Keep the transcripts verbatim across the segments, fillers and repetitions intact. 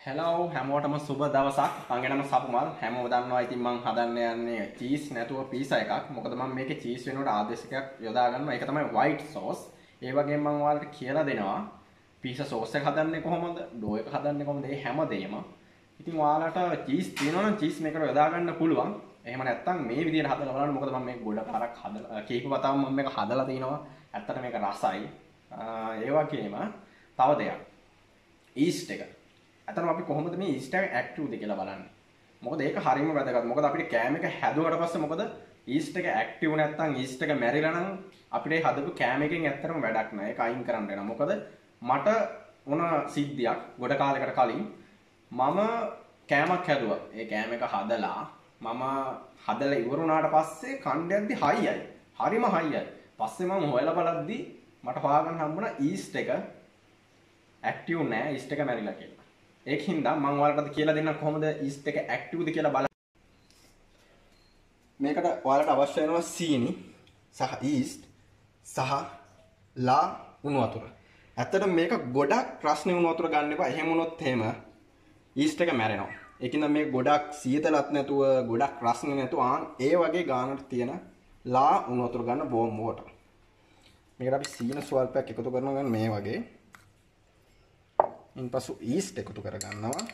Hello හැමෝටම සුබ දවසක්. මගේ නම සපුමල්. හැමෝම දන්නවා ඉතින් මම හදන්න යන්නේ චීස් නැතුව පීසා එකක්. මොකද මම මේකේ චීස් වෙනුවට ආදේශකයක් යොදා ගන්නවා. ඒක තමයි white sauce. ඒ වගේම මම ඔයාලට කියලා දෙනවා පීසා sauce එක හදන්නේ කොහොමද? ඩෝ එක හදන්නේ කොහොමද? මේ හැමදේම. ඉතින් ඔයාලට චීස් තියෙනවා නම් චීස් මේකට යොදා ගන්න පුළුවන්. එහෙම නැත්නම් මේ විදිහට හදලා බලන්න. මොකද මම මේක ගොඩ පාරක් හදලා කීප වතාවක් මම මේක හදලා තිනවා. ඇත්තට මේක රසයි. ඒ වගේම තව දෙයක්. ඊස්ට් එක. අතන අපි කොහොමද මේ ඊස්ට් එක ඇක්ටිව්ද කියලා බලන්නේ. මොකද ඒක හරියම වැදගත්. මොකද අපිට කෑම එක හැදුවට පස්සේ මොකද ඊස්ට් එක ඇක්ටිව් නැත්නම් ඊස්ට් එක මැරිලා නම් අපිට හදපු කෑම එකෙන් ඇත්තටම වැඩක් නැහැ. ඒක අයින් කරන්න වෙනවා. මොකද මට වුණ සිද්ධියක් ගොඩ කාලයකට කලින් මම කෑමක් හැදුවා. ඒ කෑම එක හදලා මම හදලා ඉවර වුණාට පස්සේ කණ්ඩයක්දි හයියයි. හරිම හයියයි. පස්සේ මම හොයලා බලද්දි මට හොයාගන්න හම්බුණා ඊස්ට් එක ඇක්ටිව් නැහැ. ඊස්ට් එක මැරිලා කියලා. ඒකින්ද මම ඔයාලට කියලා දෙන්න කොහොමද ඊස්ට් එක ඇක්ටිව්ද කියලා බලන්න. මේකට ඔයාලට අවශ්‍ය වෙනවා සීනි සහ ඊස්ට් සහ ලා උණු වතුර. ඇත්තට මේක ගොඩක් ප්‍රශ්නේ උණු වතුර ගන්න එපා. එහෙම වුණොත් එහෙම ඊස්ට් එක මැරෙනවා. ඒකින්ද මේ ගොඩක් සීතලත් නැතුව ගොඩක් රස්නේ නැතුව ආන් ඒ වගේ ගානට තියෙන ලා උණු වතුර ගන්න බෝම් වෝටර්. මේකට අපි සීන ස්වල්පයක් එකතු කරනවා ගන්න මේ වගේ. ඉන්පසු ඊස්ට් එකතු කර ගන්නවා.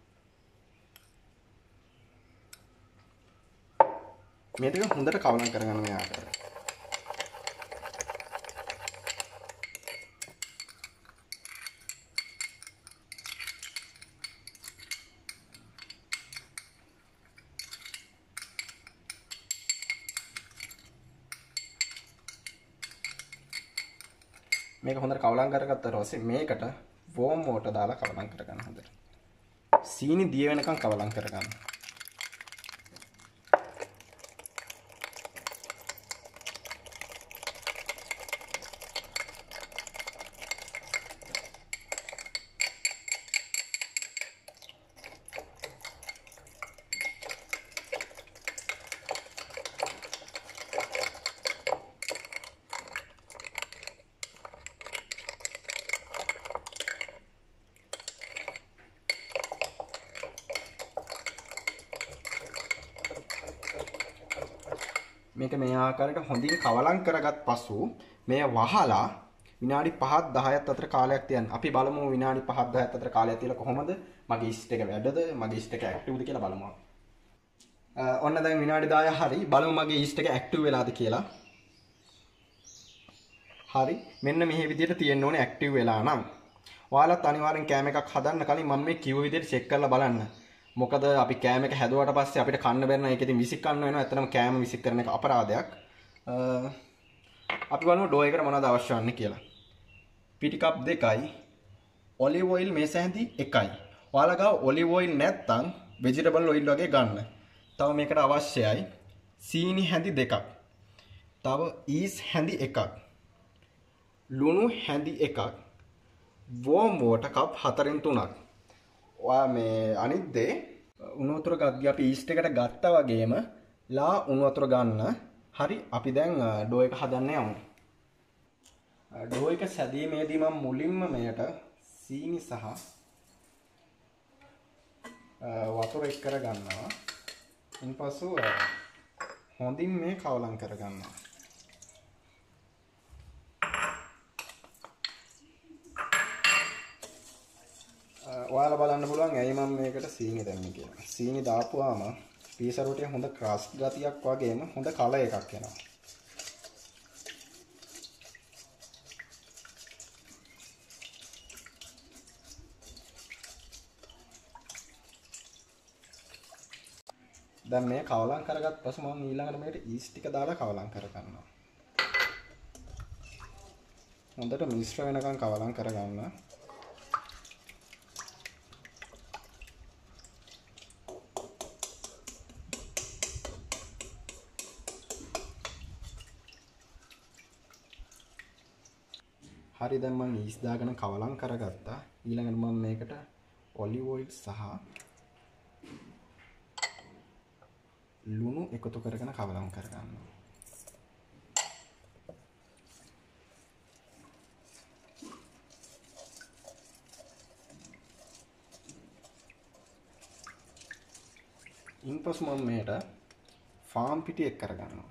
මේ ටික හොඳට කවලම් කරගන්න මේ ආකාරයට. මේක හොඳට කවලම් කරගත්තා ඊපස්සේ මේකට warm water දාලා කවලම් කරගන්න හොඳට. සීනි දිය වෙනකන් කවලම් කරගන්න. මේක මේ ආකාරයට හොඳින් කවලම් කරගත් පසු මේ වහලා විනාඩි පහක් දහයක් අතර කාලයක් තියන්න. අපි බලමු විනාඩි පහක් දහයක් අතර කාලයක් තියලා කොහොමද මගේ ඊස්ට් එක වැඩද මගේ ඊස්ට් එක ඇක්ටිව්ද කියලා බලමු. ඔන්න දැන් විනාඩි දහය හරි බලමු මගේ ඊස්ට් එක ඇක්ටිව් වෙලාද කියලා. හරි මෙන්න මේ විදිහට තියෙන්න ඕනේ ඇක්ටිව් වෙලා නම්. ඔයාලත් අනිවාර්යෙන් කෑම එකක් හදන්න කලින් මම මේ කිව්ව විදිහට චෙක් කරලා බලන්න. මොකද අපි කෑම එක හැදුවට පස්සේ අපිට කන්න බැරි නම් ඒක ඉතින් විසික් කන්න වෙනවා. ඇත්තටම කෑම විසික් කරන එක අපරාධයක්. අපි බලමු ඩෝ එකට මොනවද අවශ්‍ය වන්නේ කියලා. පිටි කප් දෙකයි, ඔලිව් ඔයිල් මේස හැඳි එකයි. ඔයාලා ගාව ඔලිව් ඔයිල් නැත්නම් ভেජිටබල් ඔයිල් වගේ ගන්න. තව මේකට අවශ්‍යයි සීනි හැඳි දෙකක්. තව ඊස් හැඳි එකක්. ලුණු හැඳි එකක්. warm water කප් හතරෙන් තුනක්. ඔයා මේ අනිත් දේ උණු වතුර ගද්දී අපි ඊස්ට් එකට ගත්තා වගේම ලා උණු වතුර ගන්න. හරි අපි දැන් ඩෝ එක හදන්න යමු. ඩෝ එක සැදීමේදී මම මුලින්ම මෙයට සීනි සහ වතුර එක් කර ගන්නවා. ඉන්පසු හොඳින් මේ කවලම් කර ගන්නවා. ඔයාලා බලන්න පුළුවන් ඇයි මම මේකට සීනි දැම්මේ කියලා. සීනි දාපුවාම පීසා රොටිය හොඳ ක්‍රස් ගතියක් වගේම හොඳ කලර් එකක් එනවා. දැන් මේ කවලම් කරගත් පසු මම ඊළඟට මේකට ඊස්ට් ටික දාලා කවලම් කරගන්නවා. හොඳට මිශ්‍ර වෙනකන් කවලම් කරගන්න. හරි දැන් මම ඊස් දාගෙන කවලම් කරගත්තා. ඊළඟට මම මේකට ඔලිව් ඔයිල් සහ ලුණු එකතු කරගෙන කවලම් කරගන්නවා. ඉන්පසු මම මේට ෆාම් පිටි එක් කරගන්නවා.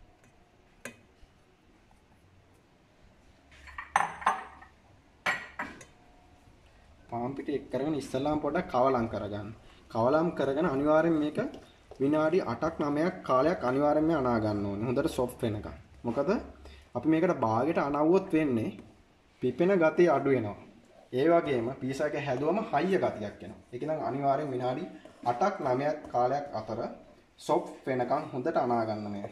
ෆාම් පිටි එක් කරගෙන ඉස්සෙල්ලාම පොඩ්ඩක් කවලම් කරගන්න. කවලම් කරගෙන අනිවාර්යෙන් මේක විනාඩි අටක් නවයක් කාලයක් අනිවාර්යෙන්ම අනා ගන්න ඕනේ. හොඳට සොෆ්ට් වෙනකන්. මොකද අපි මේකට භාගයට අනවුවොත් වෙන්නේ පිපෙන ගතිය අඩු වෙනවා. ඒ වගේම පීසා එක හැදුවම හයිය ගතියක් එනවා. ඒක නම් අනිවාර්යෙන් විනාඩි අටක් නවයක් කාලයක් අතර සොෆ්ට් වෙනකන් හොඳට අනා ගන්න මේ.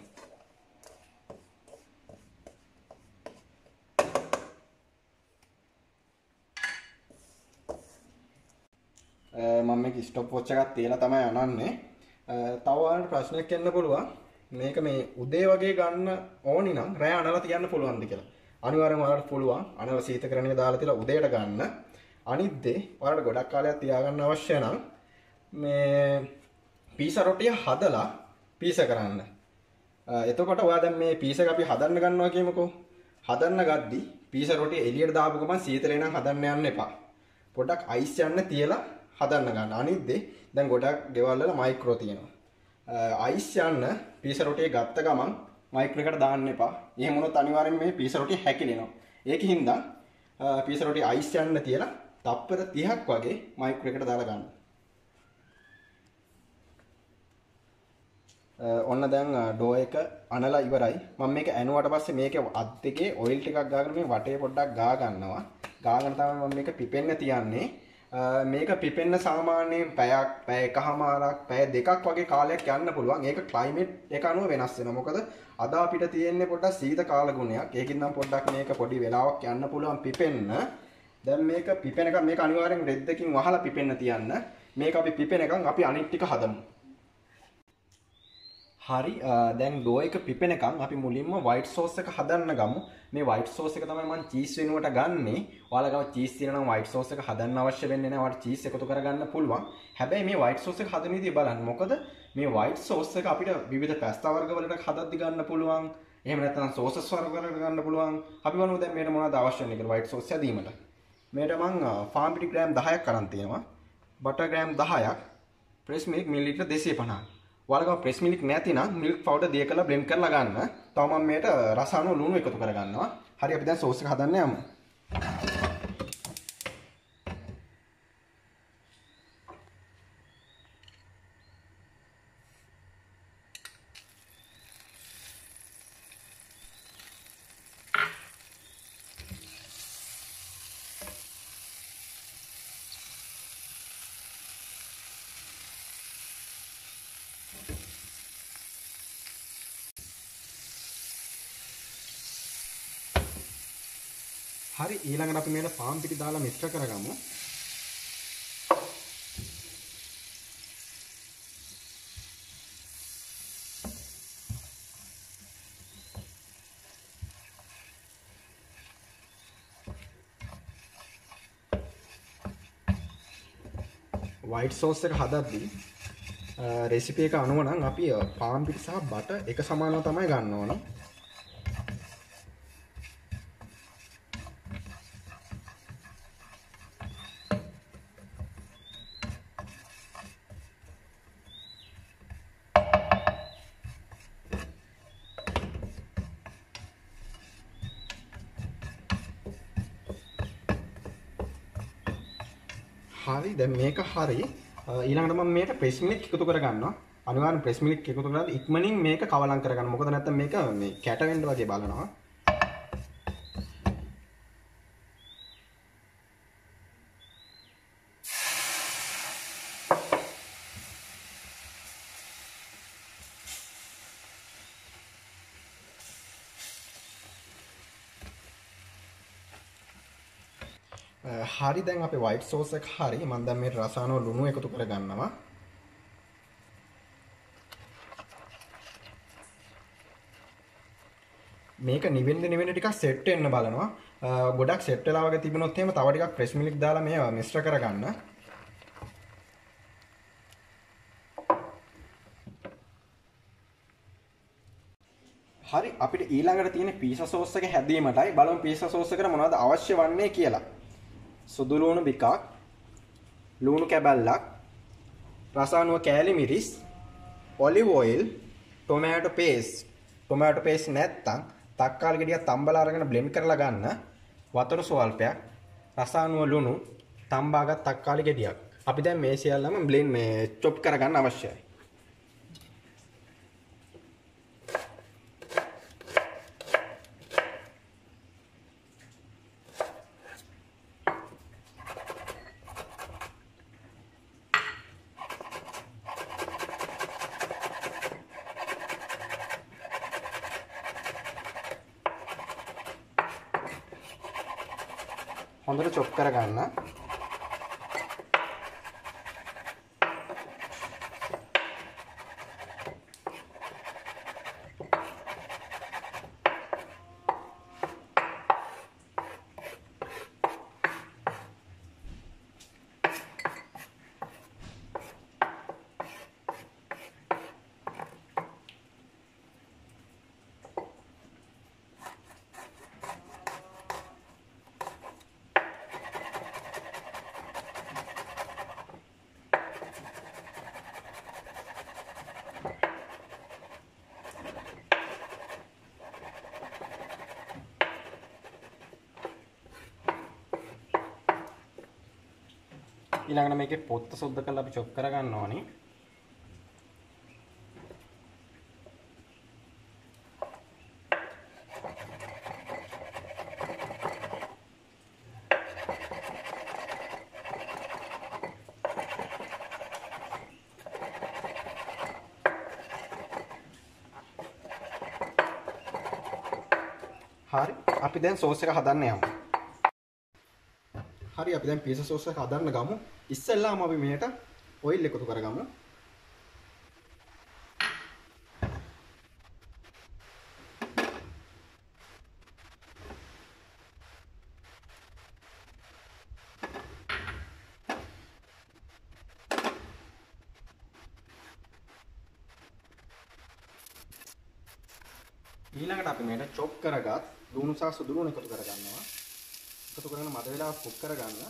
මම මේක ස්ටොප් වොච් එකක් තියලා තමයි අනන්නේ. තව ඔයාලට ප්‍රශ්නයක් එන්න පුළුවන්. මේක මේ උදේ වගේ ගන්න ඕනි නම් රෑ අනලා තියන්න පුළුවන්ද කියලා. අනිවාර්යෙන්ම ඔයාලට පුළුවන්. අනලා සීතකරණයේ දාලා තියලා උදේට ගන්න. අනිත් දේ ඔයාලට ගොඩක් කාලයක් තියාගන්න අවශ්‍ය නම් මේ පීසා රොටිය හදලා පීසා කරන්න. එතකොට ඔයා දැන් මේ පීසා එක අපි හදන්න ගන්නවා කියමුකෝ. හදන්න ගද්දි පීසා රොටිය එළියට දාපු ගමන් සීතලේ නම් හදන්න යන්න එපා. පොඩ්ඩක් අයිස් යන්න තියලා හදන්න ගන්න. අනිත් දේ දැන් ගොඩක් ගෙවල් වල මයික්‍රෝ තියෙනවා. අයිස් යන්න පීසා රොටිය ගත්ත ගමන් මයික්‍රෝ එකට දාන්න එපා. එහෙම වුණොත් අනිවාර්යෙන් මේ පීසා රොටිය හැකිලෙනවා. ඒකින්ද පීසා රොටිය අයිස් යන්න තියලා තප්පර තිහක් වගේ මයික්‍රෝ එකට දාලා ගන්න. ඔන්න දැන් ඩෝ එක අනලා ඉවරයි. මම මේක ඇනුවට පස්සේ මේකේ අත් දෙකේ ඔයිල් ටිකක් ගාගෙන මේ වටේ පොඩ්ඩක් ගා ගන්නවා. ගාගෙන තමයි මම මේක පිපෙන්න තියන්නේ. මේක පිපෙන්න සාමාන්‍යයෙන් පැයක්, පැය එකමාරක්, පැය දෙකක් වගේ කාලයක් යන්න පුළුවන්. ඒක ක්ලයිමේට් එක අනුව වෙනස් වෙනවා. මොකද අද අපිට තියෙන්නේ පොඩ්ඩක් සීත කාල ගුණයක්. ඒකින් නම් පොඩ්ඩක් මේක පොඩි වෙලාවක් යන්න පුළුවන් පිපෙන්න. දැන් මේක පිපෙන එක මේක අනිවාර්යෙන් රෙද්දකින් වහලා පිපෙන්න තියන්න. මේක අපි පිපෙනකන් අපි අනිත් ටික හදමු. හරි දැන් ඩෝ එක පිපෙනකන් අපි මුලින්ම white sauce එක හදන්න ගමු. මේ white sauce එක තමයි මම cheese වෙනුවට ගන්නෙ. ඔයාලා ගාව cheese තියෙනවා නම් white sauce එක හදන්න අවශ්‍ය වෙන්නේ නැහැ. ඔයාලට cheese එකතු කරගන්න පුළුවන්. හැබැයි මේ white sauce එක හදන විදිය බලන්න. මොකද මේ white sauce එක අපිට විවිධ පැස්තා වර්ග වලට හදද්දි ගන්න පුළුවන්. එහෙම නැත්නම් sauces වර්ග වලට ගන්න පුළුවන්. අපි බලමු දැන් මේකට මොනවද අවශ්‍ය වෙන්නේ කියලා white sauce හැදීමට. මේකට මම farm පිටි ග්‍රෑම් දහයක් අරන් තියෙනවා. butter ග්‍රෑම් දහයක්, fresh milk මිලිලිටර දෙසිය පනහක්. ඔයාලගම ප්‍රෙස් මිල්ක් නැතිනම් මිල්ක් පවුඩර් දිය කරලා බ්ලෙන්ඩ් කරලා ගන්න. තව මම මේකට රස අනුව ලුණු එකතු කරගන්නවා. හරි අපි දැන් සෝස් එක හදන්න යමු. හරි ඊළඟට අපි මේකට පාන් පිටි දාලා මිශ්‍ර කරගමු. white sauce එක හදද්දී රෙසිපි එක අනුව නම් අපි පාන් පිටි සහ බටර් එක සමානව තමයි ගන්න ඕන. හරි දැන් මේක හරි ඊළඟට මම මේකට ප්‍රෙස් මිල්ක් එකතු කරගන්නවා. අනිවාර්යෙන් ප්‍රෙස් මිල්ක් එකතු කරලා ඉක්මනින් මේක කවලම් කරගන්න. මොකද නැත්නම් මේක මේ කැට වෙන්න වගේ බලනවා. හරි දැන් අපේ white sauce එක හරි මම දැන් මේ රසායන ලුණු එකතු කරගන්නවා. මේක නිවෙන්න නිවෙන්න ටිකක් සෙට් වෙන්න බලනවා. ගොඩක් සෙට් වෙලා වගේ තිබුණොත් එහෙම තව ටිකක් fresh milk දාලා මේ මිශ්‍ර කරගන්න. හරි අපිට ඊළඟට තියෙන පීසා සෝස් එක හැදීමටයි බලමු පීසා සෝස් එකට මොනවද අවශ්‍ය වන්නේ කියලා. සුදු ලුණු බිකක්, ලුණු කැබැල්ලක්, රසායනික කෑලි මිරිස්, olive oil, tomato paste. Tomato paste නැත්තම් තක්කාලි ගෙඩියක් තම්බලා අරගෙන බ්ලෙන්ඩ් කරලා ගන්න. වතුර ස්වල්පයක්, රසායනික ලුණු, තම්බාගත් තක්කාලි ගෙඩියක්. අපි දැන් මේ සියල්ලම බ්ලෙන්ඩ් මේ චොප් කරගන්න අවශ්‍යයි. හොඳට චොප් කරගන්න. ඊළඟට මේකේ පොත්ත සුද්ධ කරලා අපි චොප් කරගන්න ඕනේ. හරි අපි දැන් සෝස් එක හදන්න යමු. හරි අපි දැන් පීසා සෝස් එක හදන්න ගමු. ඉස්සෙල්ලාම අපි මේකට ඔයිල් එකතු කරගමු. ඊළඟට අපි මේකට චොප් කරගත් දුණු සහ සුදු ලුණු එකතු කරගන්නවා. එකතු කරගෙන මද වෙලාවක් කුක් කරගන්න.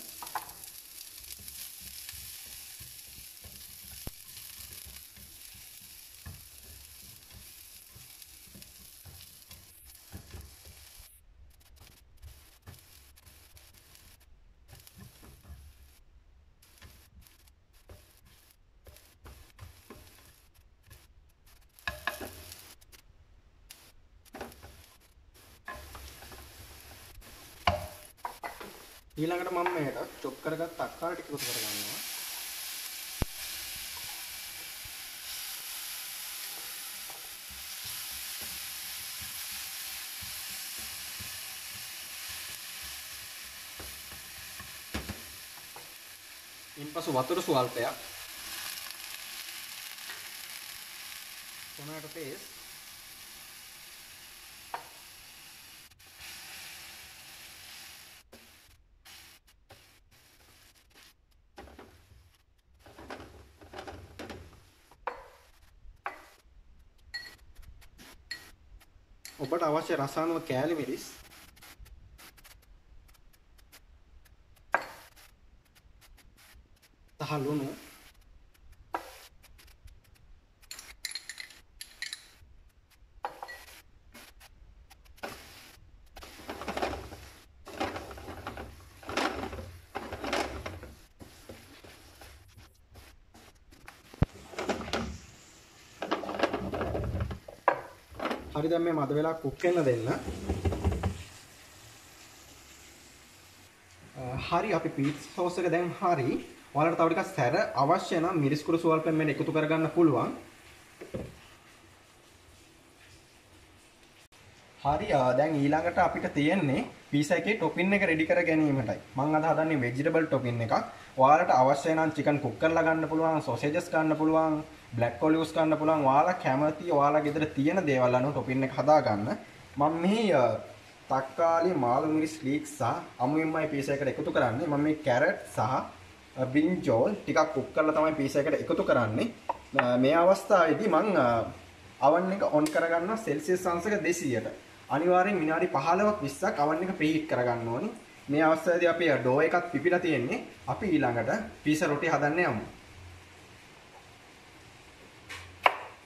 ඊළඟට මම මේකට චොප් කරගත් තක්කාලි ටික එකතු කරගන්නවා. ඉන්පසු වතුර ස්වල්පයක්, ටොමැටෝ පේස්ට්, ඔබට අවශ්‍ය රසායනික කෑලි මිරිස්, සහ ලුණු, හරි දැන් මේ මද වෙලා කුක් වෙන්න දෙන්න. හරි අපි පීට්සා සෝස් එක දැන් හරි. ඔයාලට තව ටිකක් සැර අවශ්‍ය නම් මිරිස් කුඩු සුවල්පෙන් මේක එකතු කරගන්න පුළුවන්. හරි දැන් ඊළඟට අපිට තියෙන්නේ පීසා එකේ ටොපින් එක රෙඩි කර ගැනීමටයි. මම අද හදන්නේ ভেජිටබල් ටොපින් එකක්. ඔයාලට අවශ්‍ය නම් චිකන් කුක් කරලා ගන්න පුළුවන්, සොසේජස් ගන්න පුළුවන්, බ්ලැක් ඔලිව්ස් ගන්න පුළුවන්. ඔයාලා කැමති ඔයාලා ගෙදර තියෙන දේවල් අනුව ටොපින් එක හදා ගන්න. මම මෙහි තක්කාලි, මාළු මිරිස් ලීක්ස් සහ අමුවින්මයි පීසා එකට එකතු කරන්නේ. මම මේ කැරට් සහ බ්‍රින්ජෝල් ටිකක් කුක් කරලා තමයි පීසා එකට එකතු කරන්නේ. මේ අවස්ථාවේදී මම oven එක on කරගන්නවා සෙල්සියස් අංශක දෙසීයට. අනිවාර්යෙන් විනාඩි පහළොවක් විස්සක් oven එක preheat කරගන්න ඕනේ. මේ අවස්ථාවේදී අපි ඩෝ එකක් පිපිලා තියෙන්නේ. අපි ඊළඟට පීසා රොටි හදන්න යමු.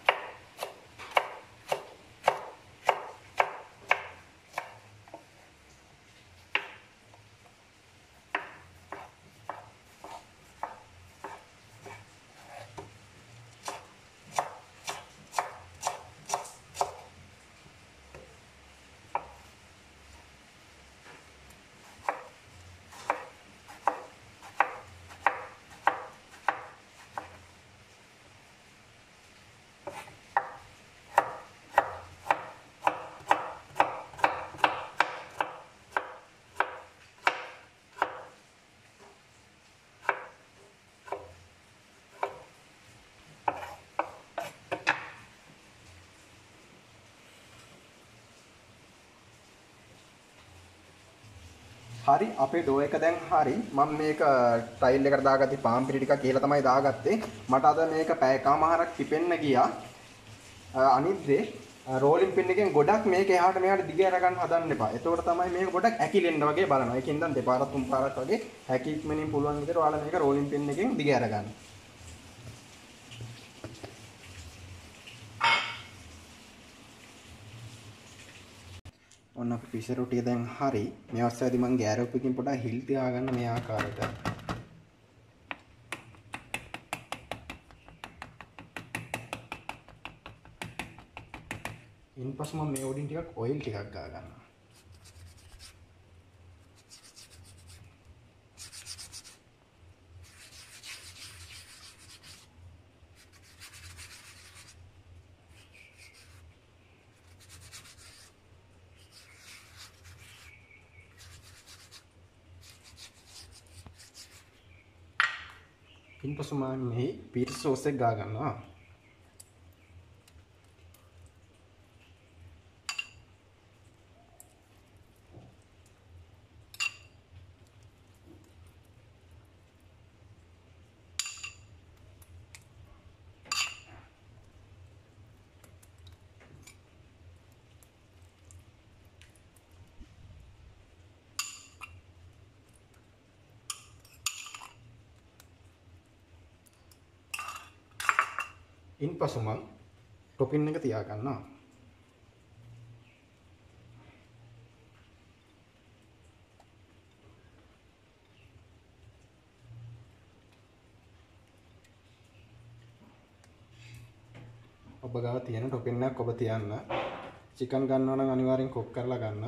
හරි අපේ ඩෝ එක දැන් හරි. මම මේක ටයිල් එකට දාගත්තේ පාම් පිටි ටිකක් කියලා තමයි දාගත්තේ. මට අද මේක පැය කමාරක් කිපෙන්න ගියා. අනිත් දේ රෝලින් පින් එකෙන් ගොඩක් මේක එහාට මෙහාට දිග අර ගන්න හදන්න එපා. එතකොට තමයි මේක ගොඩක් ඇකිලෙන්න වගේ බලනවා. ඒකෙන් දැන් දෙපාරක් තුන් පාරක් වගේ හැකික්මනින් පුළුවන් විදිහට ඔයාලා මේක රෝලින් පින් එකෙන් දිග අර ගන්න. ඔන්න අපේ පිස රොටිය දැන් හරි. මේ අවස්ථාවේදී මම ගෑරෝප් එකකින් පොඩ්ඩක් හිල් තියාගන්න මේ ආකාරයට. ඉන්පසු මම මේ උඩින් ටිකක් ඔයිල් ටිකක් ගා ගන්නවා. ඉන්පසු මම මේ පීට් සෝස් එක ගා ගන්නවා. ඉන්පසු මම ටොපින් එක තියා ගන්නවා. ඔබ ගාව තියෙන ටොපින් එකක් ඔබ තියන්න. චිකන් ගන්නවා නම් අනිවාර්යෙන් කුක් කරලා ගන්න.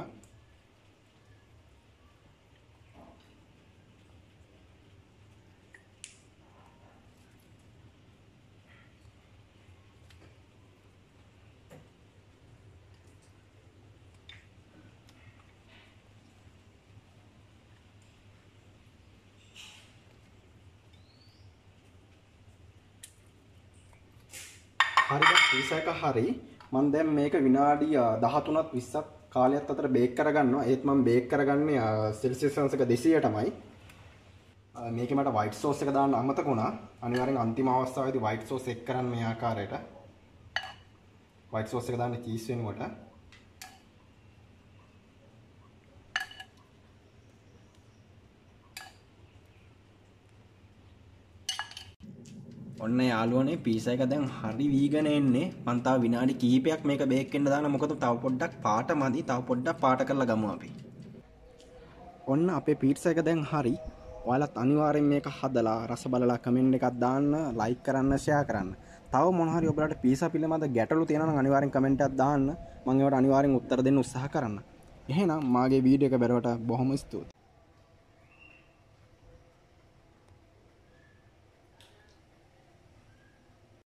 හරි දැන් පීසා එක හරි. මම දැන් මේක විනාඩි දහතුනක් විස්සක් කාලයක් අතර බේක් කරගන්නවා. ඒත් මම බේක් කරගන්නේ සෙල්සියස් අංශක දෙසීයටමයි. මේකේ මට වයිට් සෝස් එක දාන්න අමතක වුණා. අනිවාර්යෙන් අන්තිම අවස්ථාවේදී වයිට් සෝස් එක් කරන්න මේ ආකාරයට. වයිට් සෝස් එක දාන්න චීස් වෙනුවට. ඔන්න යාළුවනේ පීසා එක දැන් හරි වීගෙන එන්නේ. මං තව විනාඩි කිහිපයක් මේක බේක් වෙන්න දාන්න. මොකද තව පොඩ්ඩක් පාට මදි. තව පොඩ්ඩක් පාට කරලා ගමු අපි. ඔන්න අපේ පීට්සා එක දැන් හරි. ඔයාලත් අනිවාර්යෙන් මේක හදලා රස බලලා කමෙන්ට් එකක් දාන්න, ලයික් කරන්න, ෂෙයා කරන්න. තව මොන හරි ඔයාලට පීසා පිළිබඳ ගැටලු තියෙනවා නම් අනිවාර්යෙන් කමෙන්ට් එකක් දාන්න. මම ඒවට අනිවාර්යෙන් උත්තර දෙන්න උත්සාහ කරන්න. එහෙනම් මාගේ වීඩියෝ එක බැලුවට බොහොම ස්තුතියි.